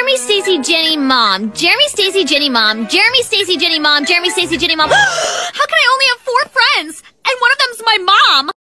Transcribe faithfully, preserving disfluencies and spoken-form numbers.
Jeremy, Stacy, Jenny, Mom. Jeremy, Stacy, Jenny, Mom. Jeremy, Stacy, Jenny, Mom. Jeremy, Stacy, Jenny, Mom. How can I only have four